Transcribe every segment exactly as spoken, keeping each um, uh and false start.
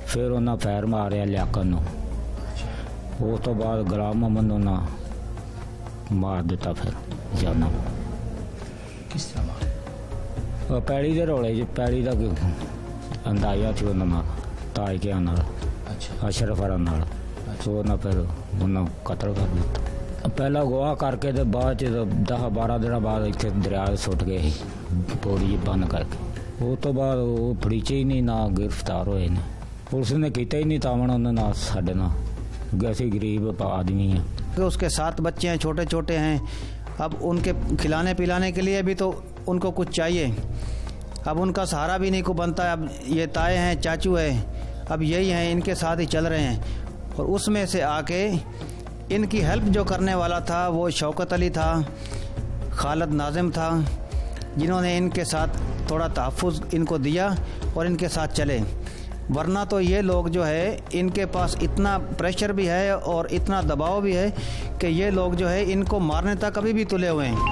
फिर उन्हें फैर मारिया लियाकत नूं। उस तो बाद गुलाम मोहम्मद उन्हें मार दिता फिर जाना। किस तरह मार? पैड़ी के रौले च पैड़ी का अंदाजा थी उन्होंने ताज के नाल अशरफ हरा नाल तो उन्हें फिर उन्हें कतल कर दिता। पहला गवाह करके तो बाद दस बारह दिन बाद इतने दरिया सुट गए ही पौड़ी बंद करके। उस तो बाद वो फड़ीचे ही नहीं, ना गिरफ्तार होए ने, पुलिस ने किया ही नहीं तावन उन्होंने साढ़े ना, ऐसे गरीब आदमी हैं। उसके सात बच्चे हैं, छोटे छोटे हैं। अब उनके खिलाने पिलाने के लिए भी तो उनको कुछ चाहिए। अब उनका सहारा भी नहीं को बनता है। अब ये ताए हैं, चाचू है, अब यही हैं, इनके साथ ही चल रहे हैं। और उसमें से आके इनकी हेल्प जो करने वाला था वो शौकत अली था, खालिद नाजिम था, जिन्होंने इनके साथ थोड़ा तहफ़्फ़ुज़ इनको दिया और इनके साथ चले। वरना तो ये लोग जो है इनके पास इतना प्रेशर भी है और इतना दबाव भी है कि ये लोग जो है इनको मारने तक अभी भी तुले हुए हैं।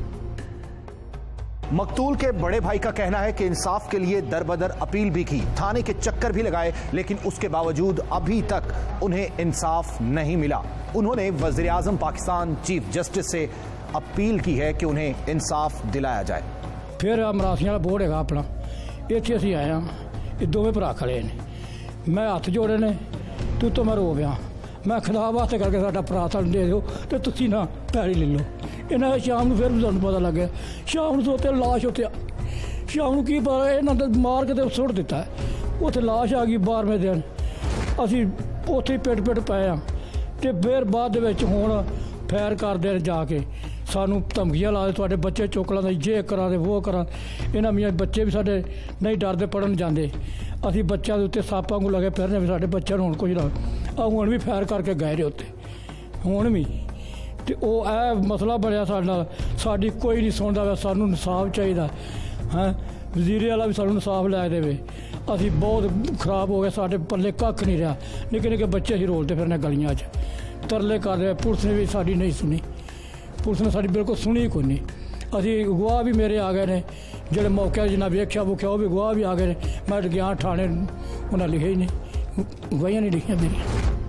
मकतूल के बड़े भाई का कहना है कि इंसाफ के लिए दरबदर अपील भी की, थाने के चक्कर भी लगाए, लेकिन उसके बावजूद अभी तक उन्हें इंसाफ नहीं मिला। उन्होंने वज़ीर आज़म पाकिस्तान चीफ जस्टिस से अपील की है कि उन्हें इंसाफ दिलाया जाए। फिर मरासियां वाला बोर्ड है अपना, इतने असीं आए हैं, ये दोवें भरा खड़े ने, मैं हथ जोड़े ने, तू तो मैं रो गया, मैं खुदा वास्ते करके साडा भरा सानूं दे दिओ ते तुसीं ना पैड़ी ले लो। इन्हें शाम को फिर सानूं पता लग गया, शाम को उत्ते लाश उत्ते, शाम को की पता इन्हां ने मार के ते सुट दिता है, उत्थे लाश आ गई बारहवें दिन। असीं उत्थे पिट पिट पए आ ते फिर बाद दे विच हुण फैर करदे जाके सानूं धमकियां ला दे, तुहाडे बच्चे चुक लांदे, जे करा दे वो करा। इन्हां मियां बच्चे भी साडे नहीं डरदे पढ़न जांदे, असीं बच्चों के उत्ते सापां को लगे फिरने भी साडे बच्चों नूं हुण कुछ ना आ हुण भी फैर करके गए ने उत्ते हुण भी। ते ओह ऐ मसला बनिया साडे नाल, साडी कोई नहीं सुणदा वा, सानूं इंसाफ चाहीदा है। वजीरे वाला भी सानूं इंसाफ लै देवे। असीं बहुत खराब हो गए, साडे पल्ले कक्ख नहीं रहा, निक्के निक्के बच्चे असीं रोलदे फिरने गलियां च, तरले करदे। पुलिस ने भी साडी नहीं सुनी, पुलिस ने साडी बिल्कुल सुनी कोई नहीं। असीं गवाह भी मेरे आ गए ने, जेह्ड़े मौके जिन्ना वेख्या वुख्या वो भी गवाह भी आ गए ने। मैं गया ठाणे, उन्हें लिखे ही नहीं, गवाहियां नहीं लिखियां मेरियां।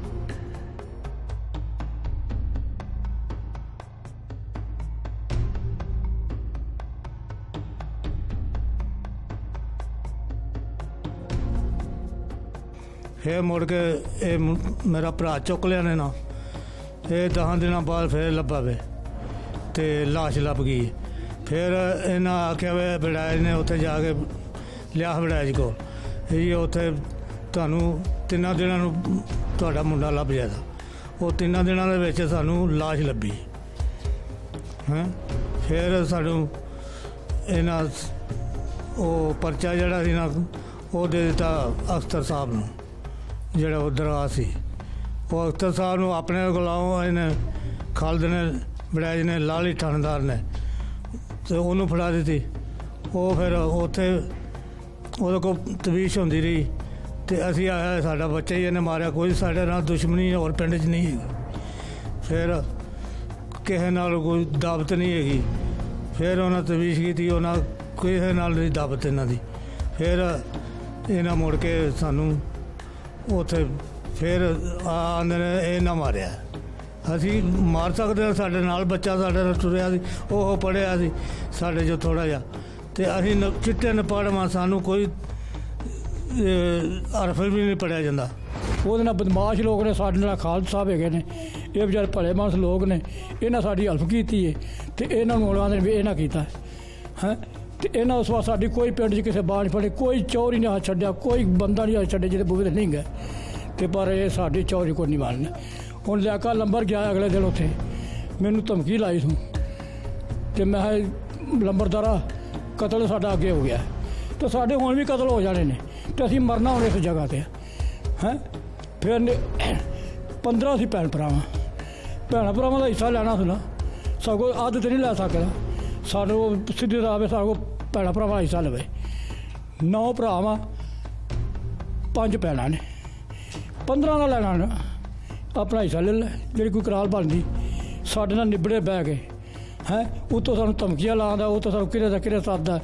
फिर मुड़ के ये मेरा भरा चुक लिया ने ना, ये दस दिन बाद फिर लब्भा वे ते लाश लभ गई। फिर इन्हें आख्या वे बड़ाइज ने उत्थे जाके लिया बड़ाइज को, ये उत्थे तुहानू तिन्ना दिनां तुहाडा मुंडा लभ जाएगा। वो तिन्ना दिनां दे विच सानू लाश लभी हैं। फिर सानू इन्हां वो परचा जिहड़ा सी ना वो दे दिता अख्तर साहब नूं, जिहड़ा उधर आ सी। वो अख्तर साहब नूं अपने कोलों इन्हें खालिद ने बड़ाइज ने लाली थानेदार ने तो उन्होंने फड़ा दी। वो फिर उत्थे उहदे कोल तवीश होंदी रही तो असीं आया साडा बच्चा ही इन्हें मारिया, कोई साडे नाल दुश्मनी और पिंड च नहीं है। फिर किसे नाल कोई दावत नहीं हैगी। फिर उन्हें तवीश की, उन्हें किसे नाल नहीं दावत इन्हां दी। फिर इन्हां मुड़ के सानू उत्थे फिर आंदे ने इन्हां मारिया। असीं मार सकते हैं, साडे नाल बच्चा साडे नाल टुरिया सी, ओह पढ़िया सी साडे जो थोड़ा जिहा, ते असीं चिट्टे न पढ़वा, सानू कोई हरफ भी नहीं पढ़िया जांदा। ਉਹਦੇ ਨਾਲ ਬਦਮਾਸ਼ ਲੋਕ ਨੇ, ਸਾਡੇ ਨਾਲ ਖਾਲਦ ਸਾਹਿਬ ਹੈਗੇ ਨੇ, ਇਹ ਵਿਚਾਰੇ ਭਲੇ ਮਾਨਸ ਲੋਕ ਨੇ, ਇਹਨਾਂ ਸਾਡੀ ਹੈਲਪ ਕੀਤੀ ਹੈ ਤੇ ਇਹਨਾਂ ਨੂੰ ਉਹਨਾਂ ਨੇ ਵੀ ਇਹਨਾਂ ਕੀਤਾ ਹੈ। ਤੇ ਇਹਨਾਂ ਉਸ ਵਾਰ ਸਾਡੀ ਕੋਈ ਪਿੰਡ 'ਚ ਕਿਸੇ ਬਾਂਝ ਫੜੇ, ਕੋਈ ਚੌਰ ਹੀ ਨਹੀਂ ਹੱਥ ਛੱਡਿਆ, ਕੋਈ ਬੰਦਾ ਨਹੀਂ ਹੱਥ ਛੱਡਿਆ ਜਿਹਦੇ ਬੂਹੇ 'ਤੇ ਨਹੀਂ ਗਏ। ਤੇ ਪਰ ਇਹ ਸਾਡੀ ਚੌਰੀ ਕੋਈ ਨਹੀਂ ਮੰਨਣਾ। ਹੁਣ ਲਿਆਕਾ ਲੰਬਰ ਗਿਆ ਅਗਲੇ ਦਿਨ ਉੱਥੇ ਮੈਨੂੰ ਧਮਕੀ ਲਾਈ ਤੂੰ, ਤੇ ਮੈਂ ਲੰਬਰਦਾਰਾ ਕਤਲ ਸਾਡਾ ਅੱਗੇ ਹੋ ਗਿਆ, ਤੇ ਸਾਡੇ ਹੁਣ ਵੀ ਕਤਲ ਹੋ ਜਾਣੇ ਨੇ, ਤੇ ਅਸੀਂ ਮਰਨਾ ਹੁਣ ਇਸ ਜਗ੍ਹਾ 'ਤੇ ਹੈ। ਫਿਰ ਪੰਦਰਾਂ ਸੀ ਭੈਣ ਭਰਾਵਾਂ, ਭੈਣਾਂ ਭਰਾਵਾਂ ਦਾ ਹਿੱਸਾ ਲੈਣਾ ਸੀ ਨਾ, ਸਗੋਂ ਅੱਧ ਤਾਂ ਨਹੀਂ ਲੈ ਸਕਦਾ। ਸਾਨੂੰ ਸਿੱਧੀ ਰਾਹ ਸਗੋਂ ਭੈਣਾਂ ਭਰਾਵਾਂ ਦਾ ਹਿੱਸਾ ਲਵੇ। ਨੌ ਭਰਾ ਵਾ, ਪੰਜ ਭੈਣਾਂ ਨੇ, ਪੰਦਰਾਂ ਦਾ ਲੈਣਾ ਨਾ, ਆਪਣਾ ਹਿੱਸਾ ਲੈ ਲੈ, ਜਿਹੜੀ ਕੋਈ ਕਰਾਲ ਬਣਦੀ ਸਾਡੇ ਨਾਲ ਨਿਬੜੇ ਬਹਿ ਕੇ ਹੈ। ਉੱਤੋਂ ਸਾਨੂੰ ਧਮਕੀਆਂ ਲਾਉਂਦਾ, ਉੱਤੋਂ ਸਾਨੂੰ ਕਿਹੜੇ ਦਾ ਕਿਹੜੇ ਸੱਦਦਾ।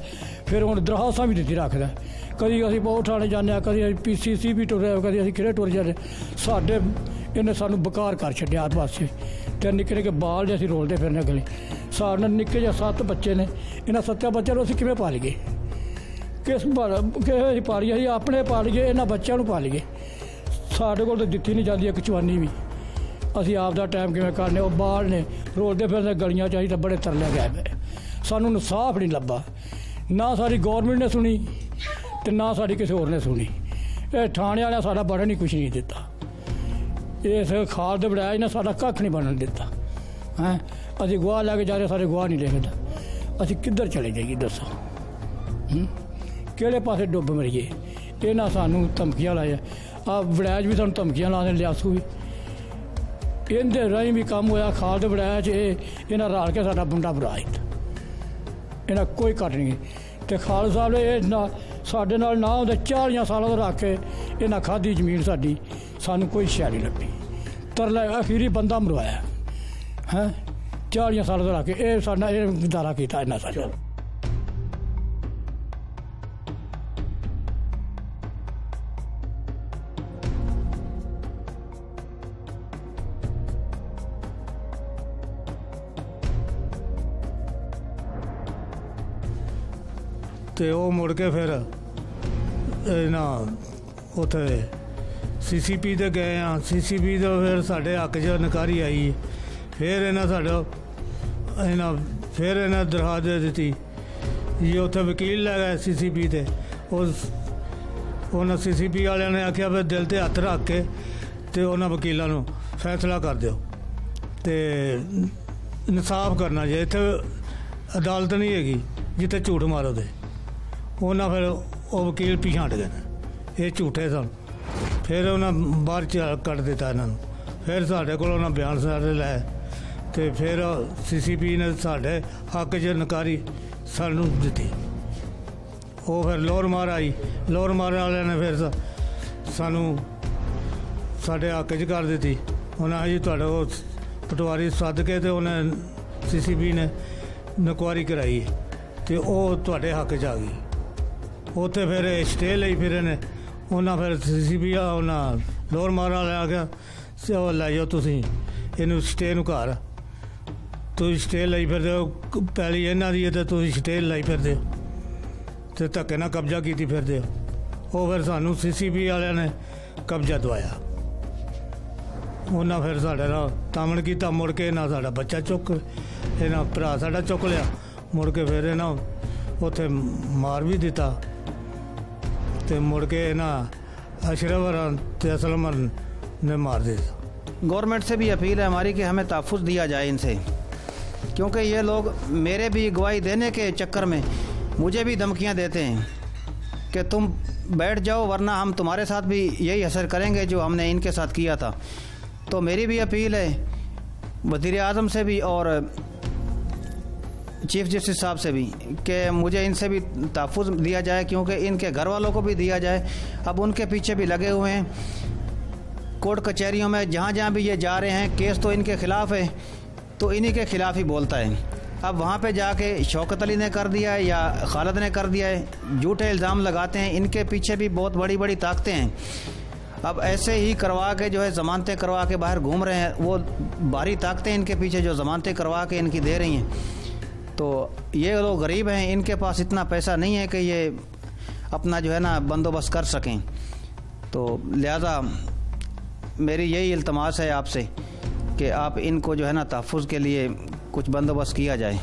फिर हुण दरखास्तां भी दित्ती रखदा कदी असीं बहुत थाने जाने कदी असीं पी सी सी भी टुरे कदी असीं किहड़े टुर जाने साडे इन्हें सानू बेकार कर छड्डिया हर पासे ते निक्के निक्के बाल जे असीं रोलदे फिरने गली साढ़े निक्के जे सत्त बच्चे ने इन्हां सत्तां बच्चों नूं असीं किवें पालीए किस किस पालीए असीं अपने पालीए इन्हां बच्चों नूं पालीए साडे कोल तां दित्ती नहीं जांदी इक चवानी भी असीं आप दा टाइम किवें करने ओह बाल ने रोलदे फिरदे गलियां च असीं तां बड़े तरले गए पे सानू इंसाफ नहीं लब्भा ना साडी गौरमेंट ने सुनी ते ना साडी किसी होर ने सुनी ये थाने वाले साडा बड़ा नहीं कुछ नहीं दिता इस खाल दे बड़ाए ने साडा कख नहीं बनन दिता हैं असीं गवाह लैके जा रहे सारे गवाह नहीं लिखदा असीं किधर चले जाइए दसो किहड़े पासे डुब मरीए इन्हां सानू धमकियां लाया आ बड़ैज भी सानू धमकियां ला दे लियासू भी इहदे राहीं भी काम होया खाल दे बड़ैज च इन्हां रल के साडा मुंडा बरा दित्ता इन्हां कोई घट नहीं ते खाल साहब ने ये ना साडे नाल ना होंदे चालियां सालां दा रख के इन्हां खाधी जमीन साडी सानू कोई शै नहीं लब्भी तरला अखीरी बंदा मरवाया हैं चालियां सालां दा रख के ये साडा ये गुजारा कीता इन्हां साडा तो वह मुड़ के फिर ना उत्थे सी सी पी ते गए हाँ सी सी पी तो फिर साढ़े हक च नकारी आई फिर इन्हें साढ़ा इन्हें फिर इन्हें दरखास्त दे दी ये उत्थे वकील लै गए सी सी पी ते उन्हें सी सी पी वाले ने आख्या फिर दिल ते हथ रख के ते उन्हें वकीलों को फैसला कर दो तो इंसाफ करना चाहिए इत्थे अदालत नहीं हैगी जिथे झूठ मारो दे उन्हें फिर वो वकील पिछा हट गए ये झूठे सन फिर उन्हें बाहर कट दिता इन्हों फिर साढ़े को बयान सारे लै तो फिर सी सी पी ने साढ़े हक च नकारी सानू दी वो फिर लोर मार आई लोर मार वाले ने फिर सानू साढ़े हक च कर दी उन्हें जी थोड़े वो पटवारी सद के तो उन्हें सी सी पी ने नकवारी कराई तो वो थोड़े हक च आ गई उत्थे फिर स्टे ली फिर इन्हें उन्हें फिर सी सी पी उन्हें लोर मार वाले आख्या लै जाओ तुम इन स्टे नूं घर तुम स्टे लाई फिरदे हो पैली इन्हां दी ते तुम स्टे लाई फिरदे हो ते धक्के नाल कब्जा कीती फिरदे हो वो फिर सानू सी सी पी वाले ने कब्जा दवाया उन्हें फिर साढ़े नाल तामण कीता मुड़ के इन्हां साडा बच्चा चुक इन्हां भरा साडा चुक लिया मुड़ के फिर इन्हां उत्थे मार भी दिता ते मुड़ के इन्हां अशरफ ते असलम ने मार दिया। गवर्नमेंट से भी अपील है हमारी कि हमें तहफ़्फ़ुज़ दिया जाए इनसे क्योंकि ये लोग मेरे भी गवाही देने के चक्कर में मुझे भी धमकियां देते हैं कि तुम बैठ जाओ वरना हम तुम्हारे साथ भी यही असर करेंगे जो हमने इनके साथ किया था। तो मेरी भी अपील है वज़ीर आज़म से भी और चीफ जस्टिस साहब से भी कि मुझे इनसे भी तहफ़्फ़ुज़ दिया जाए क्योंकि इनके घर वालों को भी दिया जाए। अब उनके पीछे भी लगे हुए हैं कोर्ट कचहरियों में जहाँ जहाँ भी ये जा रहे हैं केस तो इनके ख़िलाफ़ है तो इन्हीं के ख़िलाफ़ ही बोलता है। अब वहाँ पे जाके शौकत अली ने कर दिया है या खालिद ने कर दिया है झूठे इल्ज़ाम लगाते हैं। इनके पीछे भी बहुत बड़ी बड़ी ताकतें हैं। अब ऐसे ही करवा के जो है ज़मानतें करवा के बाहर घूम रहे हैं वो भारी ताकतें इनके पीछे जो ज़मानतें करवा के इनकी दे रही हैं। तो ये लोग गरीब हैं इनके पास इतना पैसा नहीं है कि ये अपना जो है ना बंदोबस्त कर सकें। तो लिहाजा मेरी यही इल्तमास है आपसे कि आप इनको जो है ना तहफ़्फ़ुज़ के लिए कुछ बंदोबस्त किया जाए।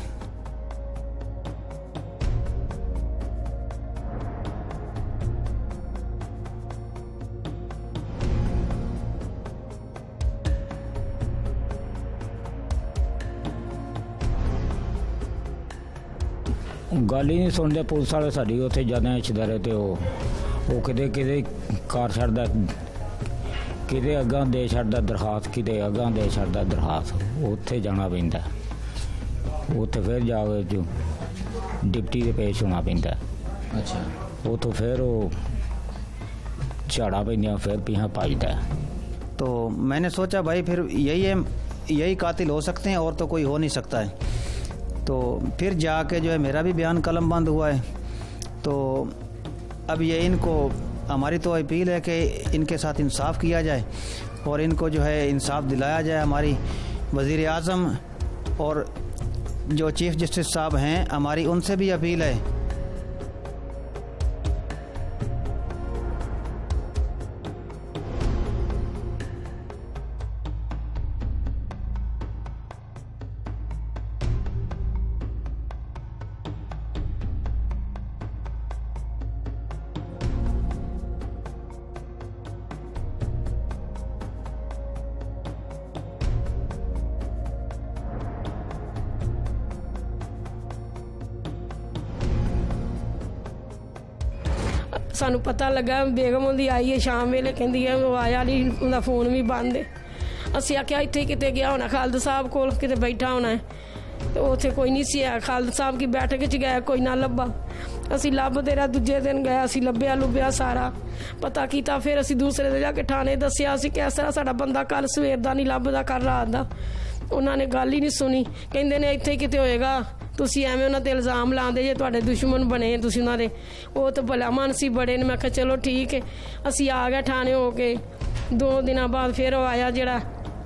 गल ही नहीं सुनते पुलिस वाले साडी उत्थे जाने छदारे ते वो वो किते किते कार छड्डदा किते अगां दे छड्डदा दरखास्त किते अगां दे छड्डदा दरखास्त उत्थे जाना पैंदा उत्थे फिर जाके जो डिप्टी दे पेश होना पैंदा। अच्छा उत्थों फिर वो झाड़ा पैंदियां फिर पिछां भजदा। तो मैंने सोचा भाई फिर यही है यही कातिल हो सकते हैं और तो कोई हो नहीं सकता है। तो फिर जाके जो है मेरा भी बयान कलम बंद हुआ है तो अब ये इनको हमारी तो अपील है कि इनके साथ इंसाफ किया जाए और इनको जो है इंसाफ दिलाया जाए। हमारी वज़ीर आज़म और जो चीफ़ जस्टिस साहब हैं, हमारी उनसे भी अपील है। ਸਾਨੂੰ ਪਤਾ ਲੱਗਾ ਬੇਗਮ ਉਹਦੀ ਆਈ ਹੈ ਸ਼ਾਮ ਵੇਲੇ, ਕਹਿੰਦੀ ਹੈ ਉਹ ਆਇਆ ਨਹੀਂ, ਉਹਦਾ ਫੋਨ ਵੀ ਬੰਦ ਹੈ। ਅਸੀਂ ਆਖਿਆ ਇੱਥੇ ਕਿਤੇ ਗਿਆ ਹੋਣਾ, ਖਾਲਦ ਸਾਹਿਬ ਕੋਲ ਕਿਤੇ ਬੈਠਾ ਹੋਣਾ ਹੈ, ਤੇ ਉੱਥੇ ਕੋਈ ਨਹੀਂ ਸੀ ਆ। ਖਾਲਦ ਸਾਹਿਬ ਕੀ ਬੈਠਕ 'ਚ ਗਿਆ, ਕੋਈ ਨਾ ਲੱਭਾ। ਅਸੀਂ ਲੱਭਦੇ ਰਿਹਾ, ਦੂਜੇ ਦਿਨ ਗਏ, ਅਸੀਂ ਲੱਭਿਆ ਲੁੱਭਿਆ ਸਾਰਾ ਪਤਾ ਕੀਤਾ। ਫਿਰ ਅਸੀਂ ਦੂਸਰੇ ਦਿਨ ਜਾ ਕੇ ਥਾਣੇ ਦੱਸਿਆ ਅਸੀਂ ਕਿ ਇਸ ਤਰ੍ਹਾਂ ਸਾਡਾ ਬੰਦਾ ਕੱਲ ਸਵੇਰ ਦਾ ਨਹੀਂ ਲੱਭਦਾ, ਕੱਲ ਰਾਤ ਦਾ। ਉਹਨਾਂ ਨੇ ਗੱਲ ਹੀ ਨਹੀਂ ਸੁਣੀ, ਕਹਿੰਦੇ ਨੇ ਇੱਥੇ ਕਿਤੇ ਹੋਏਗਾ, ਤੁਸੀਂ ਐਵੇਂ ਉਹਨਾਂ 'ਤੇ ਇਲਜ਼ਾਮ ਲਾਉਂਦੇ ਜੇ ਤੁਹਾਡੇ ਦੁਸ਼ਮਣ ਬਣੇ ਤੁਸੀਂ ਉਹਨਾਂ ਦੇ। ਉਹ ਤਾਂ ਭਲਾ ਮਾਨਸੀ ਬੜੇ ਨੇ। ਮੈਂ ਕਿਹਾ ਚਲੋ ਠੀਕ ਹੈ। ਅਸੀਂ ਆ ਗਏ ਥਾਣੇ ਹੋ ਕੇ। ਦੋ ਦਿਨਾਂ ਬਾਅਦ ਫਿਰ ਉਹ ਆਇਆ ਜਿਹੜਾ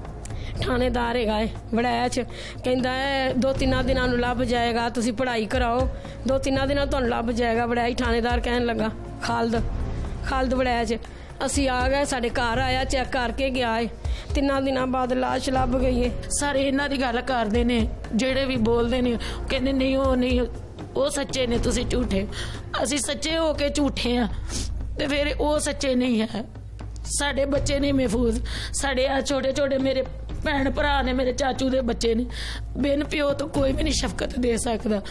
ਥਾਣੇਦਾਰ ਹੈਗਾ ਹੈ ਵੜੈਚ 'ਚ, ਕਹਿੰਦਾ ਹੈ ਦੋ ਤਿੰਨਾਂ ਦਿਨਾਂ ਨੂੰ ਲੱਭ ਜਾਏਗਾ, ਤੁਸੀਂ ਪੜ੍ਹਾਈ ਕਰਾਓ, ਦੋ ਤਿੰਨਾਂ ਦਿਨਾਂ ਤੁਹਾਨੂੰ ਲੱਭ ਜਾਏਗਾ। ਵੜੈਚ ਥਾਣੇਦਾਰ ਕਹਿਣ ਲੱਗਾ ਖਾਲਦ ਖਾਲਦ ਵੜੈਚ। ਅਸੀਂ ਆ ਗਏ, ਸਾਡੇ ਘਰ ਆਇਆ, ਚੈੱਕ ਕਰਕੇ ਗਿਆ ਹੈ। ਤਿੰਨਾਂ ਦਿਨਾਂ ਬਾਅਦ ਲਾਸ਼ ਲੱਭ ਗਈ ਹੈ। ਸਾਰੇ ਇਹਨਾਂ ਦੀ ਗੱਲ ਕਰਦੇ ਨੇ, ਜਿਹੜੇ ਵੀ ਬੋਲਦੇ ਨੇ ਕਹਿੰਦੇ ਨਹੀਂ ਉਹ ਨਹੀਂ, ਉਹ ਸੱਚੇ ਨੇ, ਤੁਸੀਂ ਝੂਠੇ। ਅਸੀਂ ਸੱਚੇ ਹੋ ਕੇ ਝੂਠੇ ਆ, ਤੇ ਫਿਰ ਉਹ ਸੱਚੇ ਨਹੀਂ ਹੈ। ਸਾਡੇ ਬੱਚੇ ਨਹੀਂ ਮਹਿਫੂਜ਼। ਸਾਡੇ ਆ ਛੋਟੇ ਛੋਟੇ ਮੇਰੇ ਭੈਣ ਭਰਾ ਨੇ, ਮੇਰੇ ਚਾਚੂ ਦੇ ਬੱਚੇ ਨੇ। ਬਿਨ ਪਿਓ ਤੋਂ ਕੋਈ ਵੀ ਨਹੀਂ ਸ਼ਫਕਤ ਦੇ ਸਕਦਾ।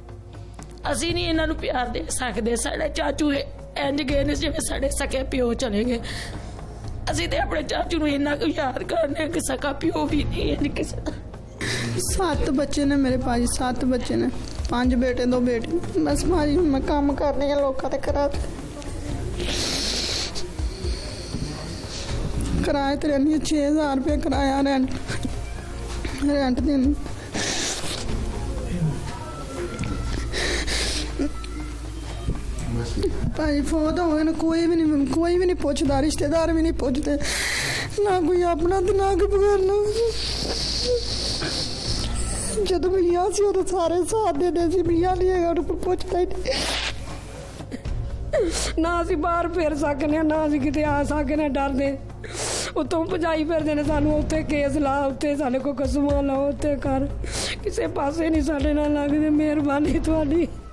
ਅਸੀਂ ਨਹੀਂ ਇਹਨਾਂ ਨੂੰ ਪਿਆਰ ਦੇ ਸਕਦੇ। ਸਾਡੇ ਚਾਚੂ ਇੰਝ ਗਏ ਨੇ ਜਿਵੇਂ ਸਾਡੇ ਸਕੇ ਪਿਓ ਚਲੇ ਗਏ। ਅਸੀਂ ਤੇ ਆਪਣੇ ਚਾਚੂ ਨੂੰ ਇੰਨਾ ਕੁ ਯਾਦ ਕਰਨੇ ਕਿ ਸਕਾ ਪਿਓ ਵੀ ਨਹੀਂ ਹੈ ਕਿਸੇ ਦਾ। ਸੱਤ ਬੱਚੇ ਨੇ ਮੇਰੇ ਭਾਜੀ, ਸੱਤ ਬੱਚੇ ਨੇ, ਪੰਜ ਬੇਟੇ ਦੋ ਬੇਟੀ। ਬਸ ਭਾਜੀ ਮੈਂ ਕੰਮ ਕਰਨੀ ਆ ਲੋਕਾਂ ਦੇ ਘਰਾਂ ਤੇ, ਕਿਰਾਏ ਤੇ ਰਹਿੰਦੀ ਛੇ ਹਜ਼ਾਰ ਰੁਪਏ ਕਿਰਾਇਆ, ਰੈਂਟ ਰੈਂਟ ਦੇਣੀ। ਭਾਈ ਫੋਟ ਹੋ ਗਏ, ਕੋਈ ਵੀ ਨਹੀਂ ਕੋਈ ਵੀ ਨਹੀਂ ਪੁੱਛਦਾ, ਰਿਸ਼ਤੇਦਾਰ ਵੀ ਨਹੀਂ ਪੁੱਛਦੇ, ਨਾ ਕੋਈ ਆਪਣਾ ਤੇ ਨਾ ਕੋਈ ਬਗਾਨਾ। ਜਦੋਂ ਭਈਆ ਸੀ ਉਦੋਂ ਸਾਰੇ ਸਾਥ ਦੇ ਸੀ, ਭਈਆ ਨਹੀਂ ਹੈਗਾ ਉਹਨੂੰ ਪੁੱਛਦਾ ਹੀ ਨਹੀਂ। ਨਾ ਅਸੀਂ ਬਾਹਰ ਫਿਰ ਸਕਦੇ ਹਾਂ, ਨਾ ਅਸੀਂ ਕਿਤੇ ਆ ਸਕਦੇ ਹਾਂ, ਡਰਦੇ ਉੱਤੋਂ ਭਜਾਈ ਫਿਰਦੇ ਨੇ ਸਾਨੂੰ। ਉੱਥੇ ਕੇਸ ਲਾ, ਉੱਥੇ ਸਾਡੇ ਕੋਲ ਕਸਮਾਂ ਲਾਓ, ਉੱਥੇ ਕਰ, ਕਿਸੇ ਪਾਸੇ ਨਹੀਂ ਸਾਡੇ ਨਾਲ ਲੱਗਦੇ। ਮਿਹਰਬਾਨੀ ਤੁਹਾਡੀ।